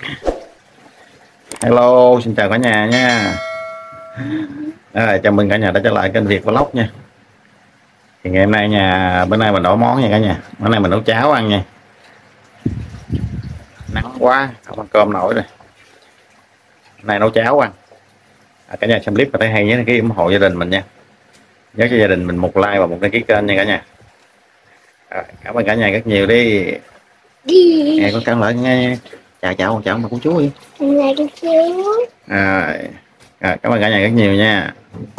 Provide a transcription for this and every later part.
Hello, xin chào cả nhà nha. Chào mừng cả nhà đã trở lại kênh Việt Vlog nha. Thì ngày hôm nay bữa nay mình đổi món nha cả nhà. Bữa nay mình nấu cháo ăn nha. Nắng quá, không ăn cơm nổi rồi. Hôm nay nấu cháo ăn. Cả nhà xem clip và thấy hay nhé, đăng ký ủng hộ gia đình mình nha. Nhớ cho gia đình mình một like và một đăng ký kênh nha cả nhà. Cảm ơn cả nhà rất nhiều đi. Nghe con căng lại nghe. Chào mà con chú đi. À, Cảm ơn cả nhà rất nhiều nha.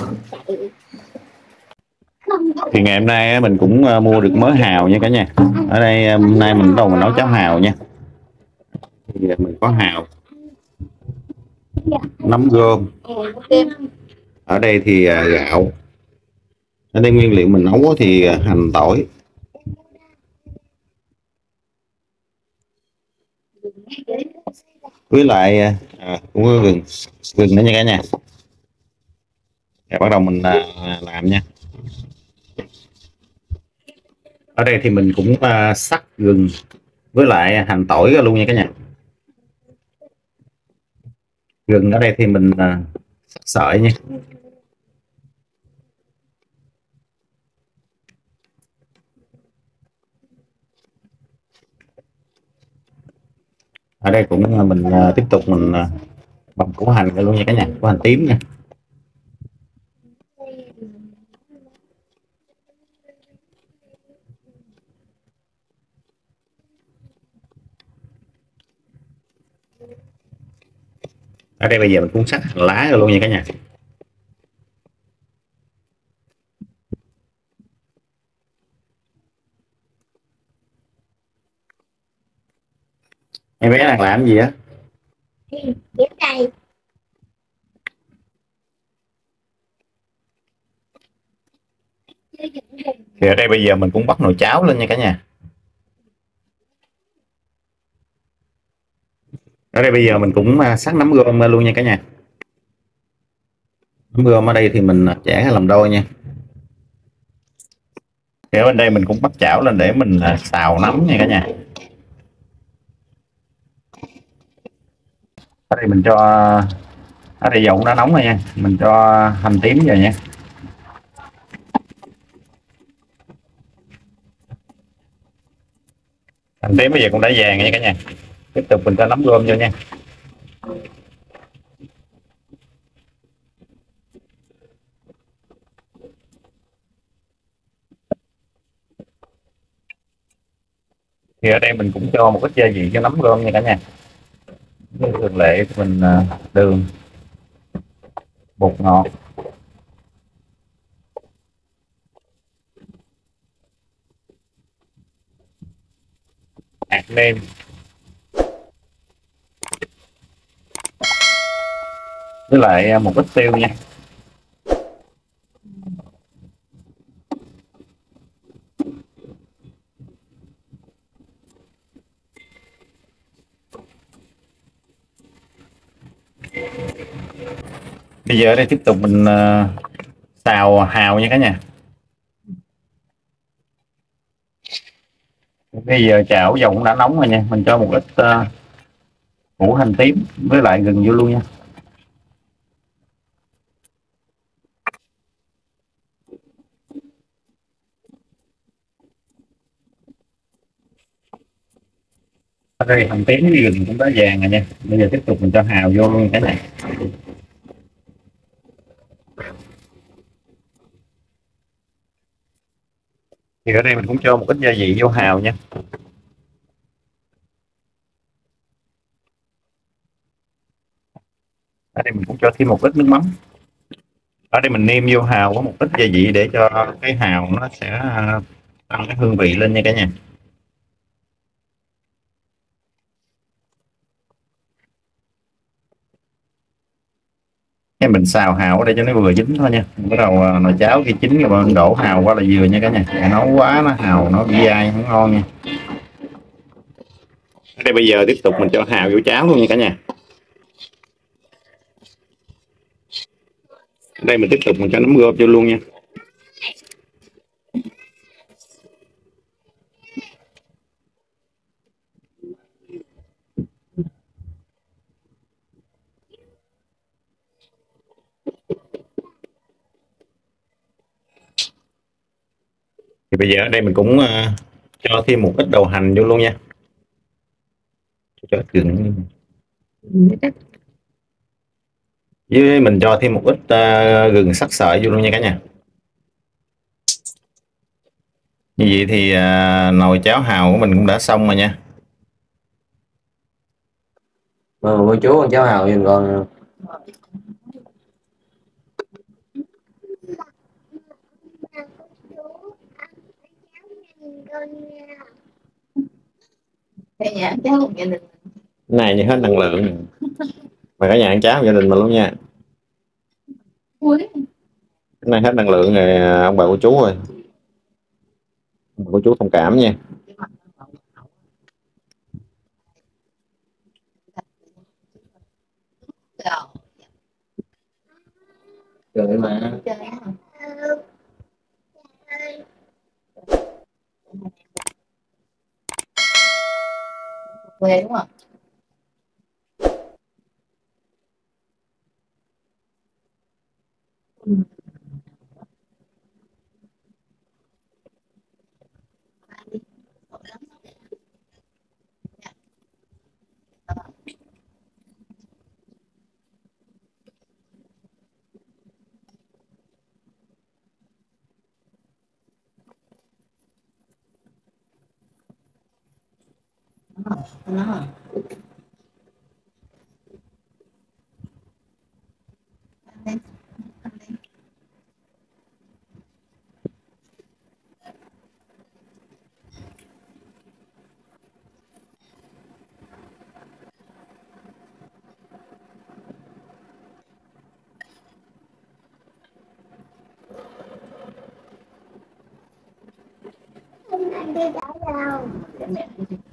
Thì ngày hôm nay mình cũng mua được mớ hào nha cả nhà. Ở đây hôm nay mình bắt đầu mình nấu cháo hào nha. Thì mình có hào, nấm rơm. Ở đây thì gạo. Ở đây nguyên liệu mình nấu thì hành tỏi với lại cũng có gừng nữa nha cả nhà. Rồi bắt đầu mình làm nha. Ở đây thì mình cũng sắc gừng với lại hành tỏi luôn nha cả nhà. Gừng ở đây thì mình sắc sợi nha. Ở đây cũng mình tiếp tục mình băm củ hành luôn nha cả nhà, củ hành tím nha. Ở đây bây giờ mình cũng sắc hành lá rồi luôn nha cả nhà. Em bé đang làm gì á? Ghép cây. Thì ở đây bây giờ mình cũng bắt nồi cháo lên nha cả nhà. Ở đây bây giờ mình cũng sắc nấm rơm luôn nha cả nhà. Nấm rơm ở đây thì mình chẻ làm đôi nha. Thì ở bên đây mình cũng bắt chảo lên để mình xào nấm nha cả nhà. Ở đây mình cho ở đây dầu cũng đã nóng rồi nha, mình cho hành tím vào nha. Hành tím bây giờ cũng đã vàng nha cả nhà. Tiếp tục mình cho nấm rơm vô nha. Thì ở đây mình cũng cho một ít gia vị cho nấm rơm nha cả nhà. Như thường lệ thì mình đường, bột ngọt, hạt nêm, với lại một ít tiêu nha. Bây giờ ở đây tiếp tục mình xào hào nha cả nhà. Bây giờ chảo dầu cũng đã nóng rồi nha, mình cho một ít củ hành tím với lại gừng vô luôn nha. Ở đây hành tím với gừng cũng đã vàng rồi nha. Bây giờ tiếp tục mình cho hào vô luôn cái này. Thì ở đây mình cũng cho một ít gia vị vô hào nha. Ở đây mình cũng cho thêm một ít nước mắm. Ở đây mình nêm vô hào có một ít gia vị để cho cái hào nó sẽ tăng cái hương vị lên nha cả nhà. Cái mình xào hào ở đây cho nó vừa chín thôi nha. Bắt đầu nồi cháo khi chín rồi mình đổ hào qua là vừa nha cả nhà. Còn nấu quá nó hào nó bị dai không ngon nha. Ở đây bây giờ tiếp tục mình cho hào vô cháo luôn nha cả nhà. Ở đây mình tiếp tục mình cho nấm rơm vô luôn nha. Thì bây giờ ở đây mình cũng cho thêm một ít đầu hành vô luôn nha, cho gừng, với mình cho thêm một ít gừng sắc sợi vô luôn nha cả nhà. Như vậy thì nồi cháo hàu của mình cũng đã xong rồi nha. cô chú con cháu Hào nhìn con Cả nhà cháu một gia đình. Này như hết năng lượng mà cả nhà ăn cháo gia đình mình luôn nha. Ui. Cái này hết năng lượng rồi ông bà cô chú ơi, ông bà cô chú thông cảm nha. trời mà Quê đúng không? Nó anh đi đâu đâu? Mẹ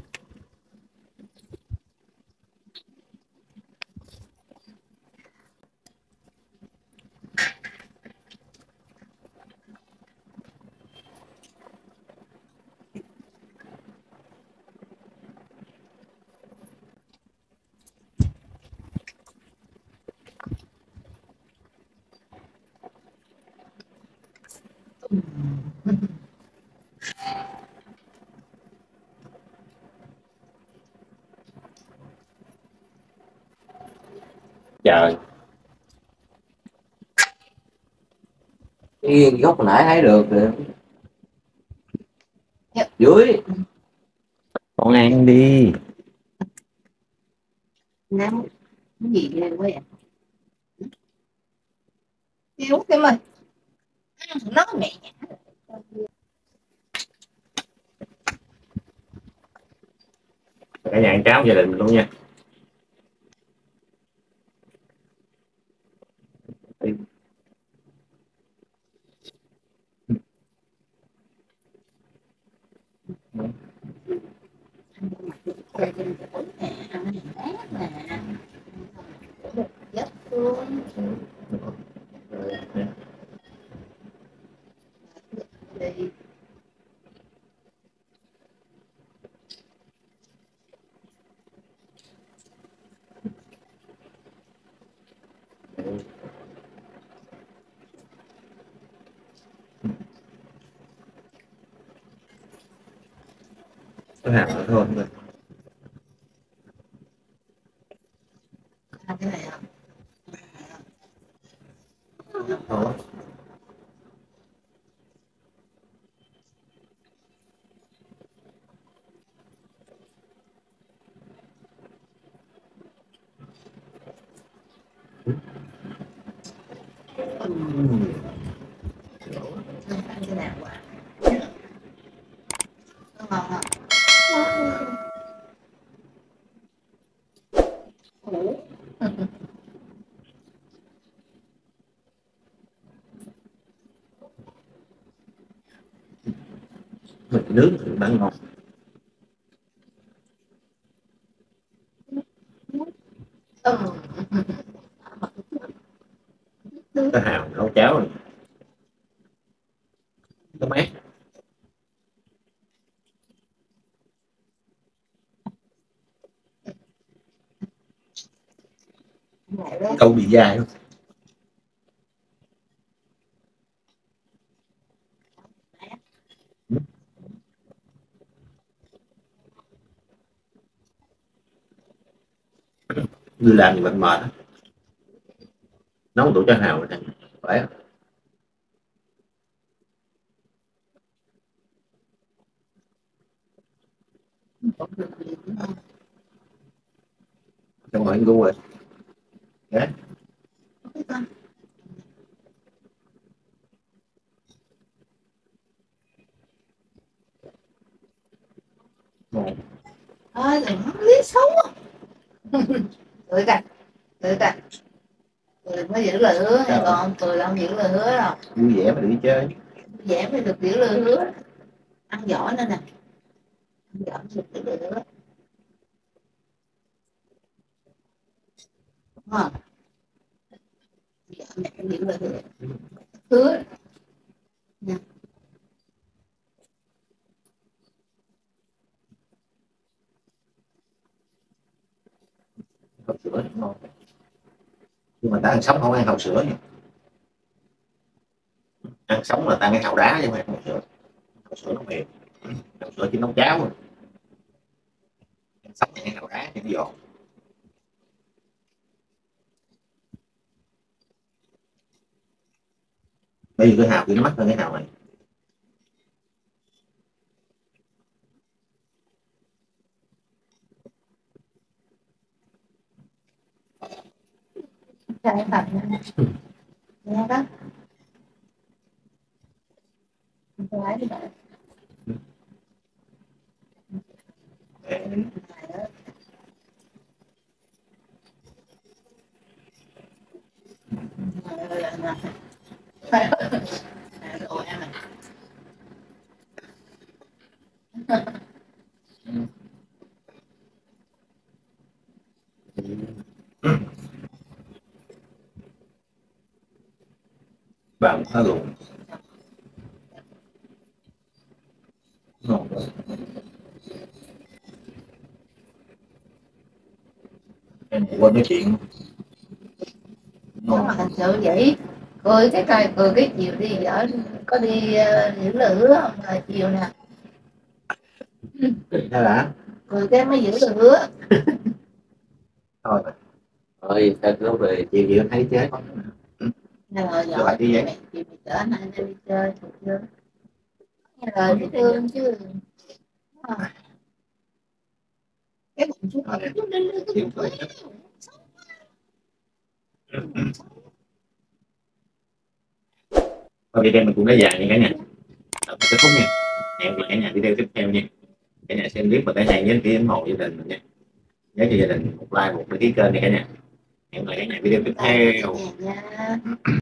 trời cái gốc hồi nãy thấy được rồi. Dưới Con ăn đi. nắm cái gì ghê quá vậy? Kéo cái mình nó mẹ. Cả nhà ăn cháo gia đình mình luôn nha. Dấp luôn. Đi. Cái hạt nữa thôi. Cái này à? Thôi. Cái nào quả? Nó ngon không? Ủa? Mình nướng thì bán ngon. Cái hào nấu cháo này. Nó mát. Câu bị dài không? đi làm thì mệt mệt á. Nấu tủ cho Hào rồi khỏe. Xong rồi anh gu rồi đấy. Thì nó lý xấu á. Tự cạch, tự cạch. Tụi mới giữ lời hứa hay còn tụi làm giữ lời hứa rồi. Vui vẻ mà đi chơi. Vui vẻ mới được giữ lời hứa. Ăn giỏi nữa nè. Ăn giỏi mới được giữ lời hứa. Đúng không? Giỏi mẹ giữ lời hứa. Hứa. Nha. Hộp sữa ngon. Nhưng mà ta ăn sống không ăn hộp sữa nha. Ăn sống là ta ăn cái hàu đá chứ không ăn hộp sữa. Hộp sữa nó mềm. Hộp sữa chỉ nấu cháo rồi. Ăn sống thì ăn hàu đá thì nó giòn. Bây giờ cái hào thì nó mắc hơn cái hào này. Chai thật nha. Nghe đó. Lái đi bạn. Bạn nó luôn. Ngon quá. Em quên nói chuyện. Nếu mà thật sự vậy cười cái coi cười cái chiều đi ở có đi giữ lời hứa không là chiều nè Hay là cười cái mới giữ lời hứa thôi Thôi sao cứ về chiều chiều thấy chế nghe lời rồi giỏi đi vậy. mẹ chị mày chở anh đi chơi được chưa nghe lời dễ thương chứ cái bụng chú cười chú đi cái bụng Thôi video mình cũng đã dài nha cả nhà. Tập kết thúc nha. Hẹn gặp lại cả nhà video tiếp theo nha. Cả nhà xem clip và cả nhà nhớ ký ủng hộ gia đình mình nha. Nhớ cho gia đình một like một đăng ký kênh nha cả nhà. Hẹn gặp lại cả nhà video tiếp theo. nha